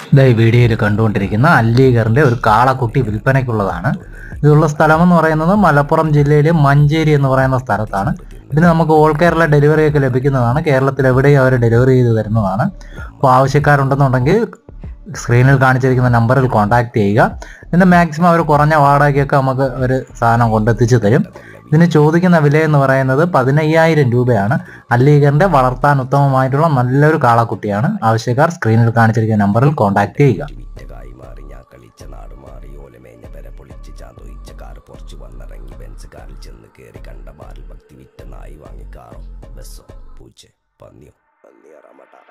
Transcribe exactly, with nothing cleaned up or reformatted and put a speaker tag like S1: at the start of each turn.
S1: ദാ ഈ വീഡിയോയിൽ കണ്ടുകൊണ്ടിരിക്കുന്ന അല്ലീഗറിൻ്റെ ഒരു കാളക്കുട്ടി വിൽപ്പനയ്ക്കുള്ളതാണ്. ഇതുള്ള സ്ഥലമെന്ന് പറയുന്നത് മലപ്പുറം ജില്ലയിലെ മഞ്ചേരി എന്ന് പറയുന്ന സ്ഥലത്താണ്. ഇതിന് നമുക്ക് ഓൾ കേരള ഡെലിവറിയൊക്കെ ലഭിക്കുന്നതാണ്. കേരളത്തിൽ എവിടെയും അവർ ഡെലിവറി ചെയ്ത് തരുന്നതാണ്. അപ്പോൾ ആവശ്യക്കാരുണ്ടെന്നുണ്ടെങ്കിൽ സ്ക്രീനിൽ കാണിച്ചിരിക്കുന്ന നമ്പറിൽ കോൺടാക്റ്റ് ചെയ്യുക. ഇതിൻ്റെ മാക്സിമം അവർ കുറഞ്ഞ വാടകയ്ക്കൊക്കെ നമുക്ക് ഒരു സാധനം കൊണ്ടെത്തിച്ച് തരും. ഇതിന് ചോദിക്കുന്ന വില എന്ന് പറയുന്നത് പതിനയ്യായിരം രൂപയാണ്. അല്ലീഗറിൻ്റെ വളർത്താൻ ഉത്തമമായിട്ടുള്ള നല്ലൊരു കാളക്കുട്ടിയാണ്. ആവശ്യക്കാർ സ്ക്രീനിൽ കാണിച്ചിരിക്കുന്ന നമ്പറിൽ കോൺടാക്റ്റ് ചെയ്യുക.
S2: കണ്ട ബാൽ ഭക്തി വിറ്റ നായി വാങ്ങിക്കാറോ ബസ്സോ പൂച്ച പന്നിയോ പന്നിയറമട്ട